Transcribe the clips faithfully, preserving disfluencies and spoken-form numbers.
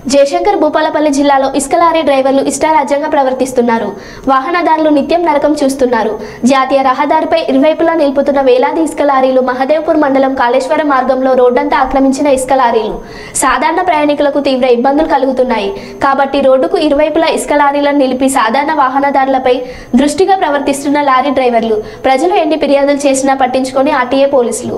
జయశంకర్ భూపాలపల్లి జిల్లాలో ఇసుక లారీ డ్రైవర్లు ఇష్టారాజ్యంగా ప్రవర్తిస్తున్నారు. వాహనదారులు నిత్యం నరకం చూస్తున్నారు. జాతీయ రహదారిపై ఇరువైపులా నిలుపుతున్న వేలాది ఇసుక లారీలు మహదేవ్పూర్ మండలం కాళేశ్వరం మార్గంలో రోడ్డంతా ఆక్రమించిన ఇసుక లారీలు సాధారణ ప్రయాణికులకు తీవ్ర ఇబ్బందులు కలుగుతున్నాయి. కాబట్టి రోడ్డుకు ఇరువైపులా ఇసుక లారీలను నిలిపి సాధారణ వాహనదారులపై దృష్టిగా ప్రవర్తిస్తున్న లారీ డ్రైవర్లు ప్రజలు ఎన్ని ఫిర్యాదులు చేసినా పట్టించుకొని ఆర్టీఏ పోలీసులు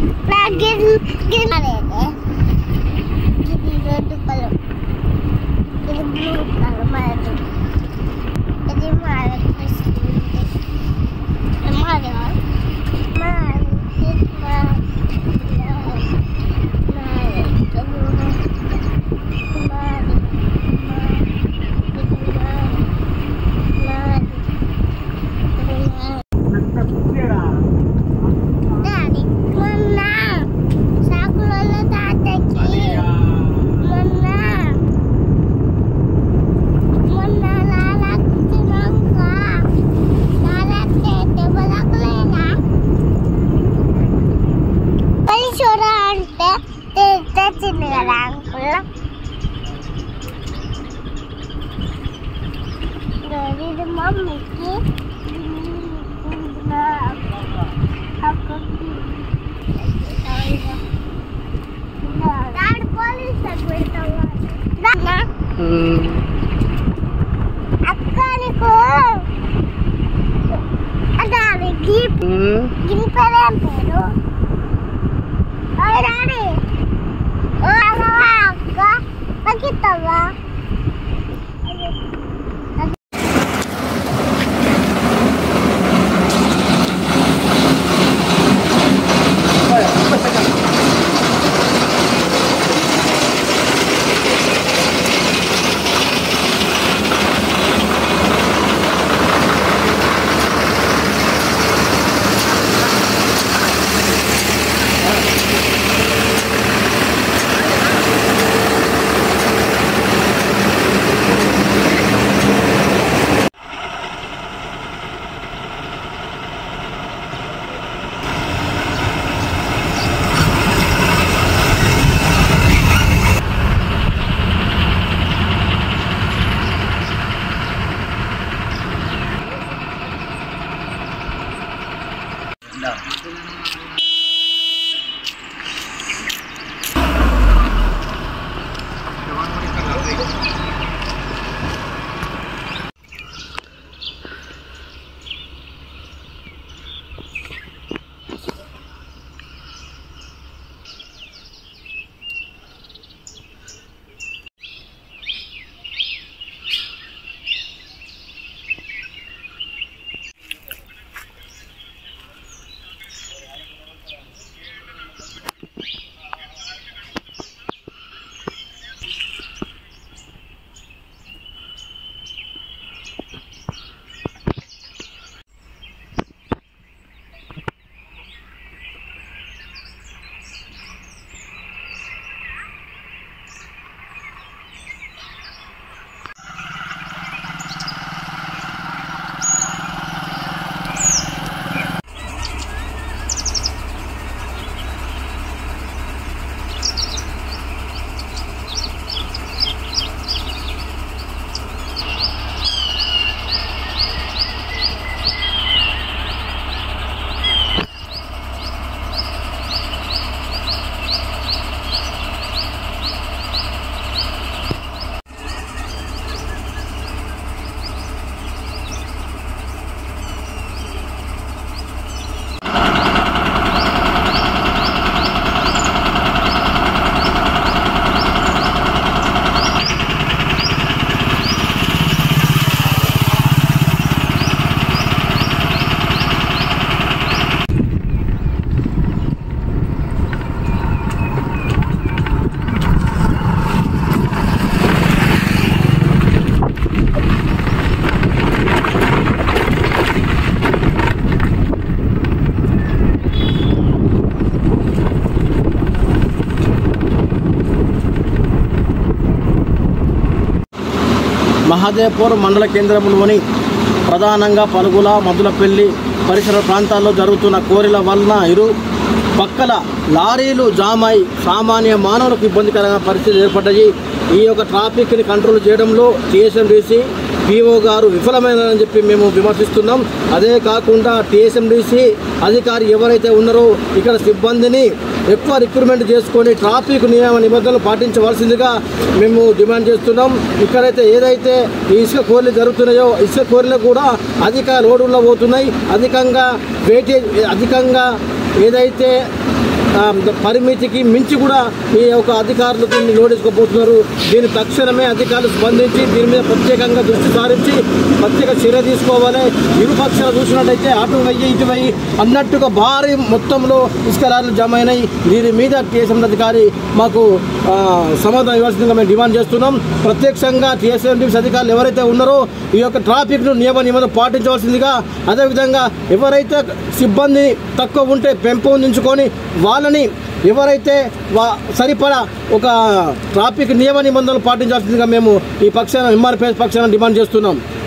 మహదేవ్పూర్ మండల కేంద్రంలోని ప్రధానంగా పలుగుల మద్దులపల్లి పరిసర ప్రాంతాల్లో జరుగుతున్న కోరిల వలన ఇరు పక్కల లారీలు జామ్ అయి సామాన్య మానవులకు ఇబ్బందికరమైన పరిస్థితులు ఏర్పడ్డాయి. ఈ యొక్క ట్రాఫిక్ని కంట్రోల్ చేయడంలో టీఎస్ఎండిసి పీఓ గారు విఫలమైనారని చెప్పి మేము విమర్శిస్తున్నాం. అదే కాకుండా టీఎస్ఎండిసి అధికారి ఎవరైతే ఉన్నారో ఇక్కడ సిబ్బందిని ఎక్కువ రిక్రూట్మెంట్ చేసుకొని ట్రాఫిక్ నియమ నిబంధనలు పాటించవలసిందిగా మేము డిమాండ్ చేస్తున్నాం. ఇక్కడైతే ఏదైతే ఈ ఇసుక కోర్లు జరుగుతున్నాయో ఇసుక కోర్లు కూడా అధిక లోడుల్లో పోతున్నాయి. అధికంగా వెయిటేజ్ అధికంగా ఏదైతే పరిమితికి మించి కూడా ఈ యొక్క అధికారులు దీన్ని నోటీసుకోబోతున్నారు. దీన్ని తక్షణమే అధికారులు స్పందించి దీని మీద ప్రత్యేకంగా దృష్టి సారించి ప్రత్యేక చర్య తీసుకోవాలి. ఇరుపక్షాలు చూసినట్టయితే అటు అయ్యి ఇటు అయ్యి అన్నట్టుగా భారీ మొత్తంలో ఇసుక లారీలు జమ అయినాయి. దీని మీద టీఎస్ఎం అధికారి మాకు సమాధానం ఇవ్వాల్సిందిగా మేము డిమాండ్ చేస్తున్నాం. ప్రత్యక్షంగా టీఎస్ఎండిసి అధికారులు ఎవరైతే ఉన్నారో ఈ యొక్క ట్రాఫిక్ను నియమ నిబంధనలు పాటించవలసిందిగా, అదేవిధంగా ఎవరైతే సిబ్బంది తక్కువ ఉంటే పెంపొందించుకొని వాళ్ళని ఎవరైతే వా సరిపడా ఒక ట్రాఫిక్ నియమ నిబంధనలు పాటించాల్సిందిగా మేము ఈ పక్షాన ఎంఆర్పిఎస్ పక్షాన డిమాండ్ చేస్తున్నాం.